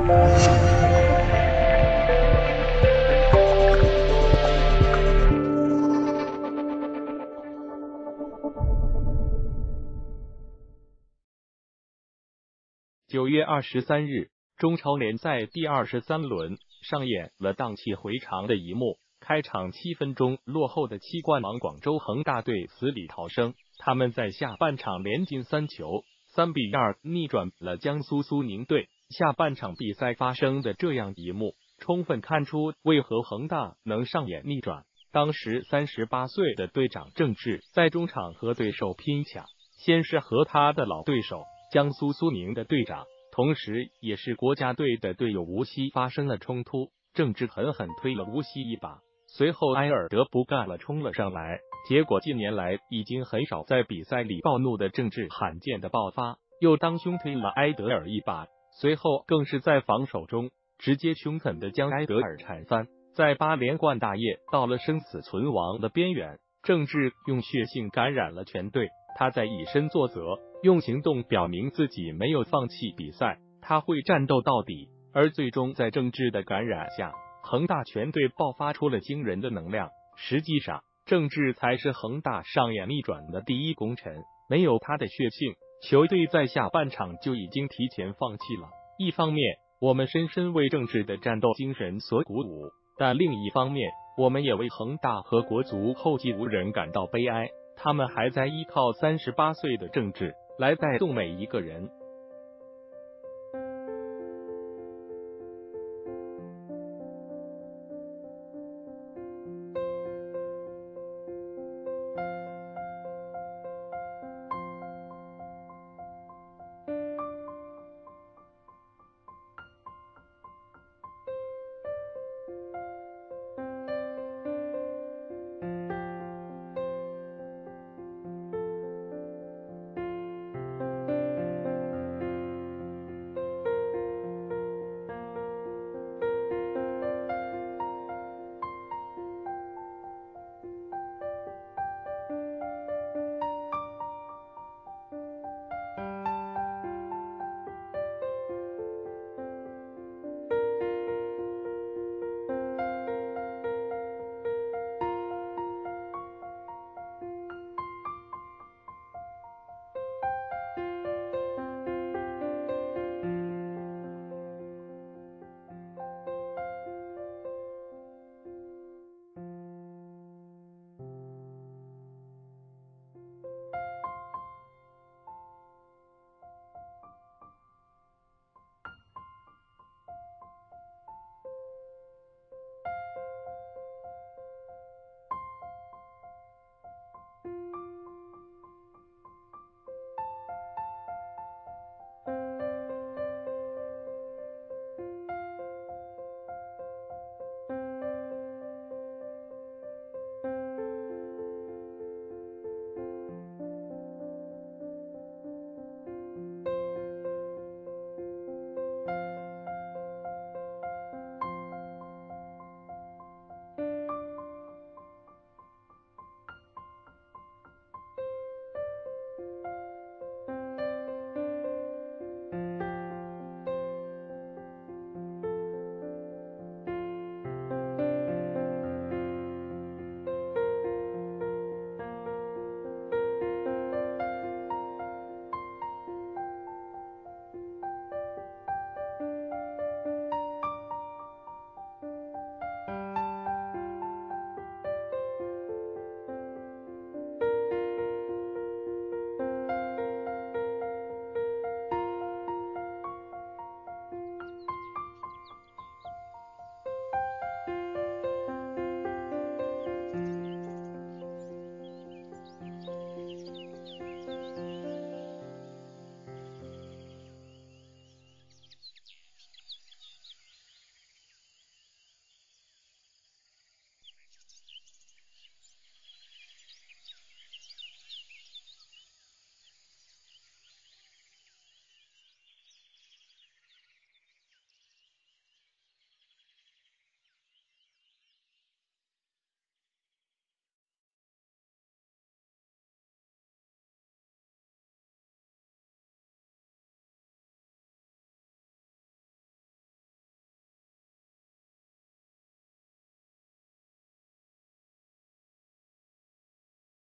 9月23日，中超联赛第23轮上演了荡气回肠的一幕。开场7分钟落后的七冠王广州恒大队死里逃生，他们在下半场连进3球，3比2逆转了江苏苏宁队。下半场比赛发生的这样一幕，充分看出为何恒大能上演逆转。当时38岁的队长郑智在中场和对手拼抢，先是和他的老对手江苏苏宁的队长，同时也是国家队的队友吴曦发生了冲突，郑智狠狠推了吴曦一把。随后埃尔德不干了，冲了上来。结果近年来已经很少在比赛里暴怒的郑智罕见的爆发，又当胸推了埃德尔一把，随后更是在防守中直接凶狠的将埃德尔铲翻。在8连冠大业到了生死存亡的边缘，郑智用血性感染了全队。他在以身作则，用行动表明自己没有放弃比赛，他会战斗到底。而最终在郑智的感染下，恒大全队爆发出了惊人的能量。实际上，郑智才是恒大上演逆转的第一功臣，没有他的血性，球队在下半场就已经提前放弃了。一方面，我们深深为郑智的战斗精神所鼓舞，但另一方面，我们也为恒大和国足后继无人感到悲哀。他们还在依靠38岁的郑智来带动每一个人。